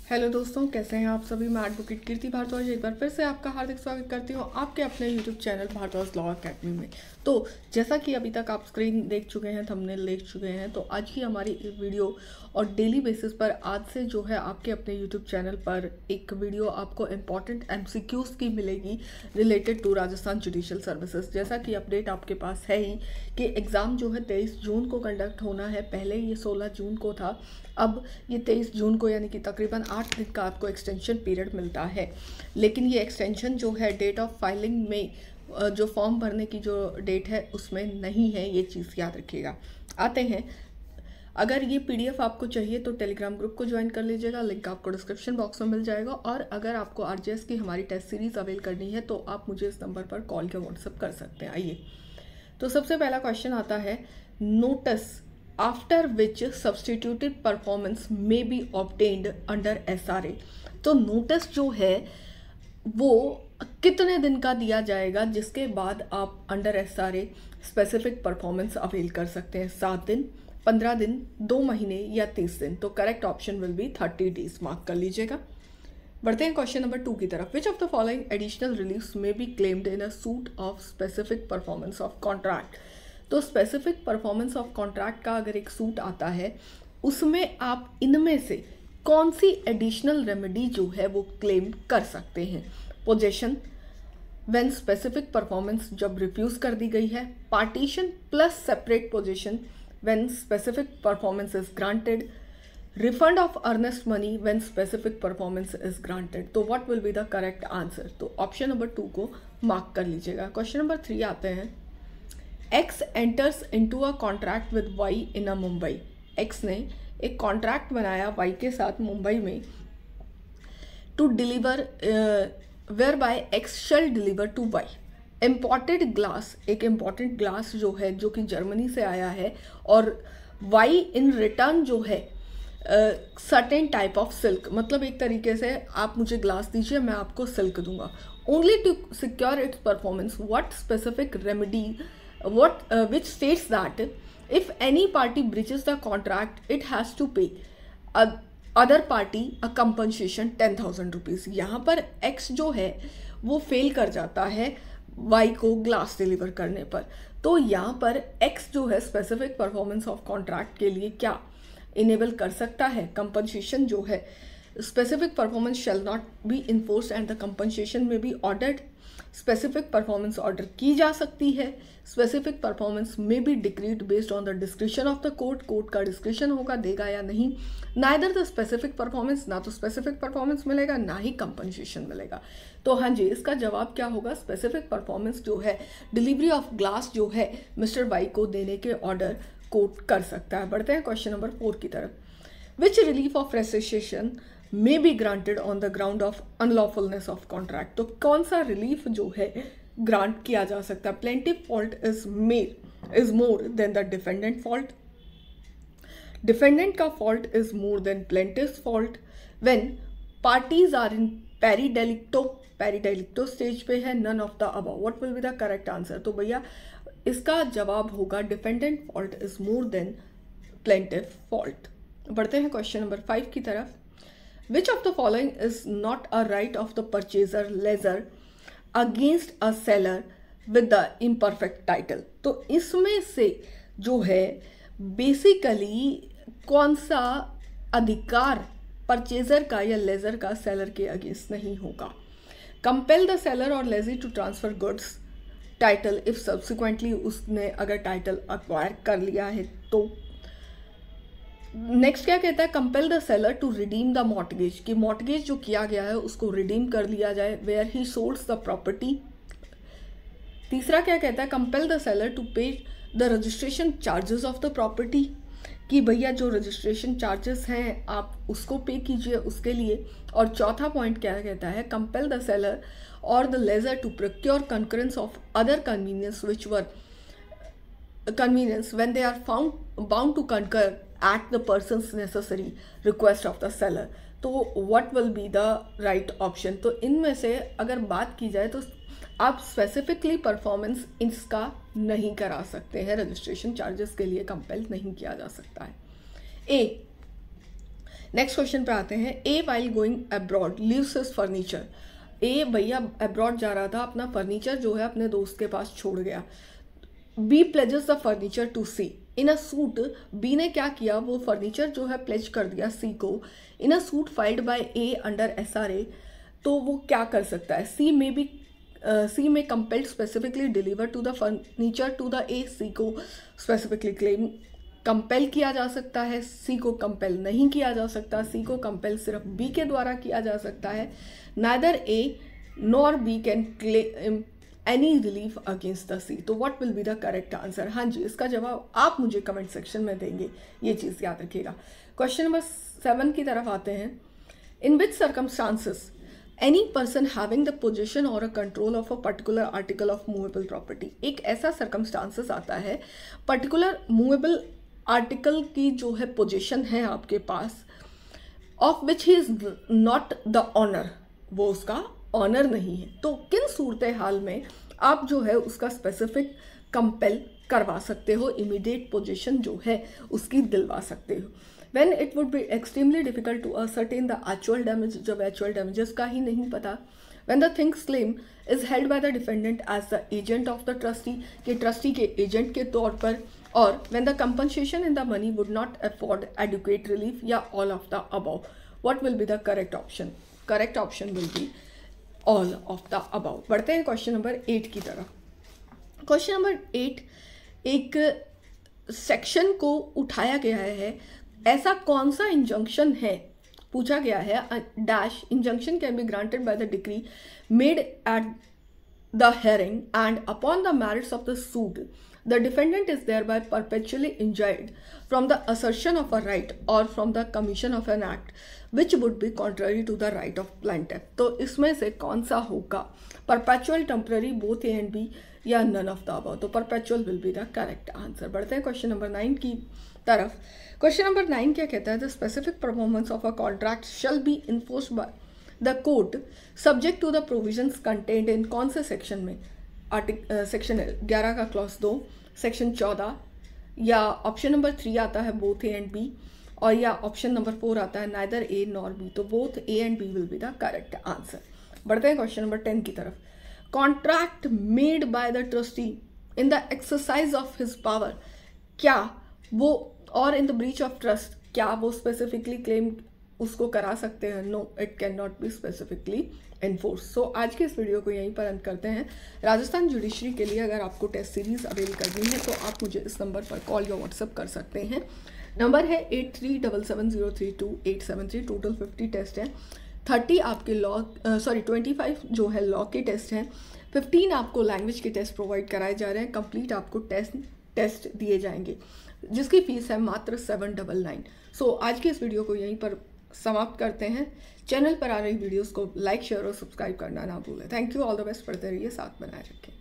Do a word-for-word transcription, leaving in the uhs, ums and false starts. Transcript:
Hello दोस्तों, कैसे हैं आप सभी। मैं एडवोकेट कीर्ति भारद्वाज एक बार फिर से आपका हार्दिक स्वागत करती हूँ आपके अपने YouTube channel Bharadwaj law academy में। तो जैसा कि अभी तक आप स्क्रीन देख चुके हैं, थंबनेल देख चुके हैं, तो आज की हमारी वीडियो और डेली बेसिस पर आज से जो है आपके अपने यूट्यूब चैनल पर एक वीडियो आपको इम्पॉर्टेंट एमसीक्यूज की मिलेगी related to Rajasthan judicial services. जैसा कि अपडेट आपके पास है ही कि एग्ज़ाम जो है तेईस जून को कंडक्ट होना है। पहले ये सोलह जून को था, अब ये तेईस जून को, यानी कि तकरीबन आठ दिन का आपको एक्सटेंशन पीरियड मिलता है। लेकिन ये एक्सटेंशन जो है डेट ऑफ फाइलिंग में, जो फॉर्म भरने की जो डेट है उसमें नहीं है, ये चीज़ याद रखिएगा। आते हैं, अगर ये पीडीएफ आपको चाहिए तो टेलीग्राम ग्रुप को ज्वाइन कर लीजिएगा, लिंक आपको डिस्क्रिप्शन बॉक्स में मिल जाएगा। और अगर आपको आरजेएस की हमारी टेस्ट सीरीज अवेल करनी है तो आप मुझे इस नंबर पर कॉल या व्हाट्सएप कर सकते हैं। आइए, तो सबसे पहला क्वेश्चन आता है, notice after which substituted performance may be obtained under SRA. तो नोटिस जो है वो कितने दिन का दिया जाएगा जिसके बाद आप under SRA specific performance avail कर सकते हैं? सात दिन, पंद्रह दिन, दो महीने या तीस दिन? तो correct option will be thirty days. Mark कर लीजिएगा। बढ़ते हैं क्वेश्चन नंबर टू की तरफ। Which of the following additional reliefs may be claimed in a suit of specific performance of contract. तो स्पेसिफिक परफॉर्मेंस ऑफ कॉन्ट्रैक्ट का अगर एक सूट आता है, उसमें आप इनमें से कौन सी एडिशनल रेमेडी जो है वो क्लेम कर सकते हैं? पोजेशन व्हेन स्पेसिफिक परफॉर्मेंस जब रिफ्यूज कर दी गई है, partition plus separate possession when specific performance is granted, refund of earnest money when specific performance is granted. तो what will be the correct answer? तो ऑप्शन नंबर टू को mark कर लीजिएगा। क्वेश्चन नंबर थ्री आते हैं, X enters into a contract with Y in a Mumbai. X ने एक contract बनाया Y के साथ मुंबई में, to deliver whereby X shall deliver to Y imported glass. एक इम्पॉर्टेंट ग्लास जो है जो कि जर्मनी से आया है, और Y इन रिटर्न जो है सर्टेन टाइप ऑफ सिल्क, मतलब एक तरीके से आप मुझे ग्लास दीजिए, मैं आपको सिल्क दूंगा। Only to secure its performance what specific remedy what uh, which states that if any party breaches the contract it has to pay a, other party a compensation ten thousand rupees। यहाँ पर X जो है वो fail कर जाता है Y को glass deliver करने पर। तो यहाँ पर X जो है स्पेसिफिक परफॉर्मेंस ऑफ कॉन्ट्रैक्ट के लिए क्या इनेबल कर सकता है? कंपनसेशन जो है, specific performance shall not be enforced and the compensation may be ordered. Specific performance order की जा सकती है। Specific performance may be decreed based on the description of the court. Court का डिस्क्रिप्शन होगा, देगा या नहीं। नाइदर द स्पेसिफिक परफॉर्मेंस, ना तो स्पेसिफिक परफॉर्मेंस मिलेगा ना ही कंपनसेशन मिलेगा। तो हाँ जी, इसका जवाब क्या होगा? स्पेसिफिक परफॉर्मेंस जो है, डिलीवरी ऑफ ग्लास जो है मिस्टर वाई को देने के ऑर्डर कोर्ट कर सकता है। बढ़ते हैं क्वेश्चन नंबर फोर की तरफ। Which relief of rescission may be granted on the ground of unlawfulness of contract. तो कौन सा रिलीफ जो है ग्रांट किया जा सकता है? Plaintiff fault is mere is more than the defendant fault, defendant का fault is more than plaintiff fault, when parties are in pari delicto, pari delicto stage पे है, none of the above. What will be the correct answer? तो भैया इसका जवाब होगा defendant fault is more than plaintiff fault. बढ़ते हैं क्वेश्चन नंबर फाइव की तरफ। Which of the following is not a right of the purchaser lessor against a seller with the imperfect title? तो इसमें से जो है बेसिकली कौन सा अधिकार परचेजर का या लेजर का सेलर के अगेंस्ट नहीं होगा? Compel the seller or lessee to transfer goods title if subsequently उसने अगर टाइटल अक्वायर कर लिया है तो। नेक्स्ट क्या कहता है? Compel the seller to redeem the mortgage, कि मॉर्टगेज जो किया गया है उसको रिडीम कर लिया जाए where he solds the property. तीसरा क्या कहता है? Compel the seller to pay the registration charges of the property, कि भैया जो रजिस्ट्रेशन चार्जेस हैं आप उसको पे कीजिए उसके लिए। और चौथा पॉइंट क्या कहता है? Compel the seller or the lessor to procure concurrence of other convenience which were convenience when they are found bound to concur at the person's necessary request of the seller। तो what will be the right option? तो इनमें से अगर बात की जाए तो आप स्पेसिफिकली परफॉर्मेंस इसका नहीं करा सकते हैं, रजिस्ट्रेशन चार्जेस के लिए कंपेल नहीं किया जा सकता है। ए, नेक्स्ट क्वेश्चन पे आते हैं। A while going abroad leaves his furniture. A भैया अब्रॉड जा रहा था, अपना फर्नीचर जो है अपने दोस्त के पास छोड़ गया। B pledges the furniture to C in a suit. B ने क्या किया, वो फर्नीचर जो है प्लेज कर दिया सी को in a suit filed by A under S R A. तो वो क्या कर सकता है, सी में भी C may compelled specifically deliver to the furniture to the A. C को स्पेसिफिकली क्लेम कंपेल किया जा सकता है, सी को कंपेल नहीं किया जा सकता। सी को कंपेल सिर्फ बी के द्वारा किया जा सकता है। Neither A nor B can claim any relief against the C. तो what will be the correct answer? हाँ जी, इसका जवाब आप मुझे कमेंट सेक्शन में देंगे, ये चीज़ याद रखिएगा। क्वेश्चन नंबर सेवन की तरफ आते हैं। In which circumstances any person having the possession or a control of a particular article of movable property. एक ऐसा सर्कमस्टांसेस आता है, पर्टिकुलर मूवेबल आर्टिकल की जो है पोजीशन है आपके पास, of which he is not the owner, वो उसका ऑनर नहीं है। तो किन सूरत हाल में आप जो है उसका स्पेसिफिक कंपेल करवा सकते हो, इमीडिएट पोजीशन जो है उसकी दिलवा सकते हो। When it would be extremely difficult to ascertain the actual damage, जब एक्चुअल डैमेजेस का ही नहीं पता। When the things claim is held by the defendant as the agent of the trustee, कि ट्रस्टी के एजेंट के तौर पर, और when the compensation in the money would not afford adequate relief, या all of the above. What will be the correct option? Correct option will be all of the above. बढ़ते हैं question number eight की तरफ। Question number eight एक section को उठाया गया है, ऐसा कौन सा इंजंक्शन है, पूछा गया है। Dash injunction can be granted by the decree made at the hearing and upon the merits of the suit the defendant is thereby perpetually injured from the assertion of a right or from the commission of an act which would be contrary to the right of plaintiff. तो इसमें से कौन सा होगा, perpetual, temporary, both A and B, या none of the above? तो perpetual will be the correct answer. बढ़ते हैं क्वेश्चन नंबर नाइन की तरफ। क्वेश्चन नंबर नाइन क्या कहता है? The specific performance of a contract shall be enforced by the court subject to the provisions content in कौन से सेक्शन में? आर्टिक सेक्शन ग्यारह का क्लॉज दो, सेक्शन चौदह, या ऑप्शन नंबर थ्री आता है बोथ ए एंड बी, और या ऑप्शन नंबर फोर आता है नाइदर ए नॉर बी। तो both A and B will be the correct answer. बढ़ते हैं क्वेश्चन नंबर टेन की तरफ। Contract made by the trustee in the exercise of his power, क्या वो, और in the breach of trust, क्या वो स्पेसिफिकली क्लेम उसको करा सकते हैं? No, it can not be specifically enforce. So आज के इस वीडियो को यहीं पर अंत करते हैं। राजस्थान जुडिशरी के लिए अगर आपको टेस्ट सीरीज अवेल करनी है तो आप मुझे इस नंबर पर कॉल या व्हाट्सअप कर सकते हैं। नंबर है eight three double seven zero three two eight seven three. Total fifty test है, थर्टी आपके लॉ सॉरी ट्वेंटी फाइव जो है लॉ के टेस्ट हैं, फिफ्टीन आपको लैंग्वेज के टेस्ट प्रोवाइड कराए जा रहे हैं। कंप्लीट आपको टेस्ट टेस्ट दिए जाएंगे जिसकी फीस है मात्र सेवन डबल नाइन। सो आज की इस वीडियो को यहीं पर समाप्त करते हैं। चैनल पर आ रही वीडियोस को लाइक, शेयर और सब्सक्राइब करना ना भूलें। Thank you, all the best, पढ़ते रहिए, साथ बनाए रखें।